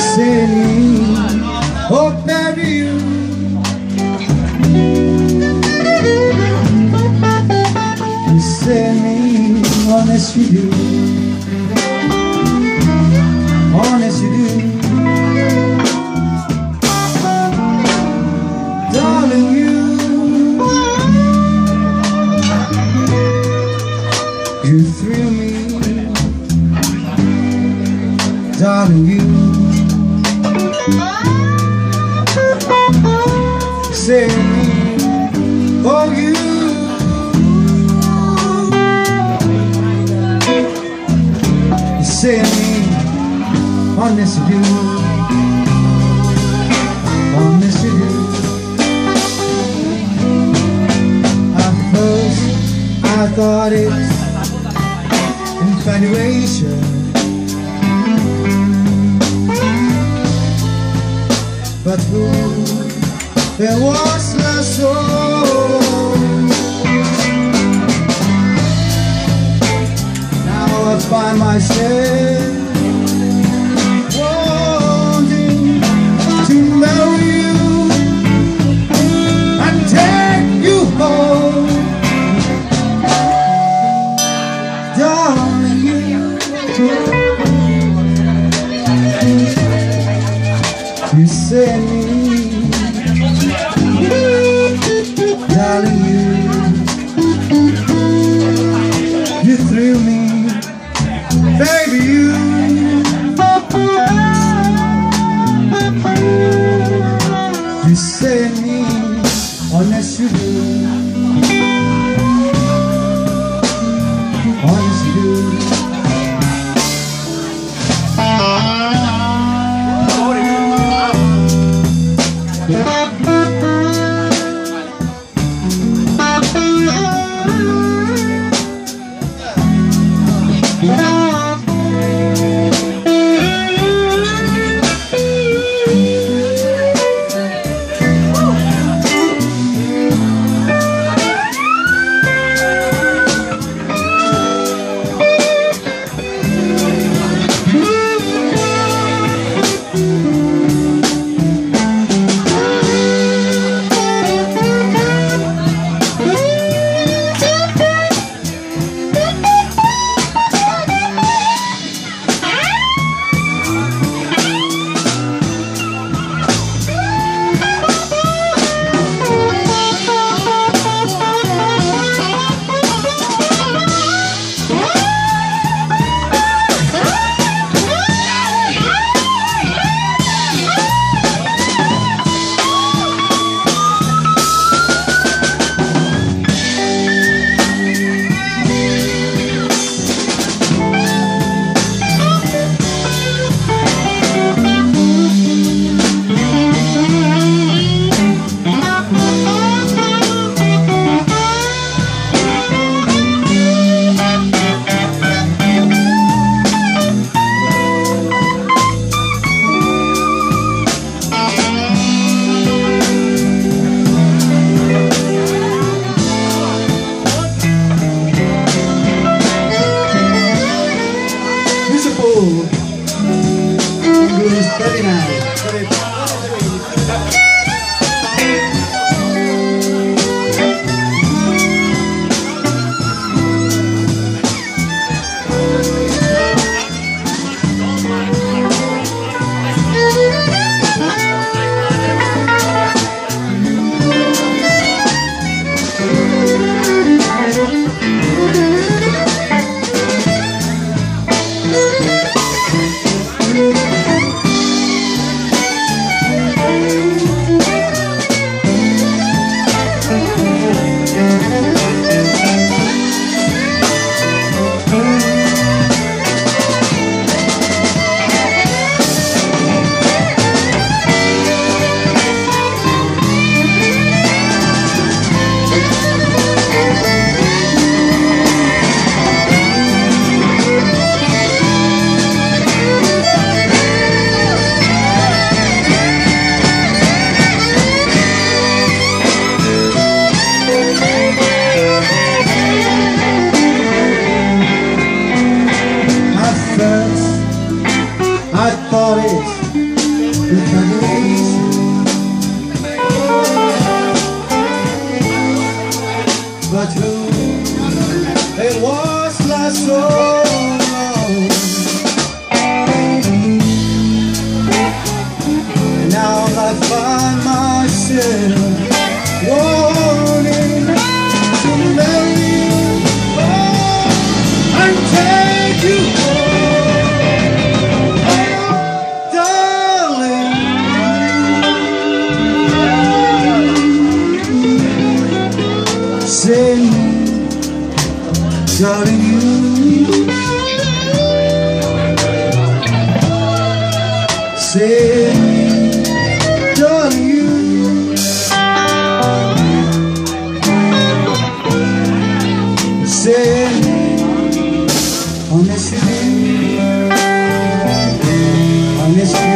say me, oh baby you. You say me, honest you do. Honest you do. Darling you thrill me. Darling you say me, oh you say me, honest you do, honest you do. At first I thought it's infatuation, but who there was my soul. Now I find myself wanting to marry you and take you home, darling you say me, darling you thrill me, baby you say me, honest you do, honest you do. Very nice. I thought it But who it was last so long, and now I find myself wanting to marry you and take you home, darling. Say, darling, you say, darling, you say, I miss you, I miss you.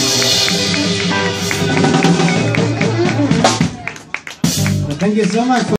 Thank you so much.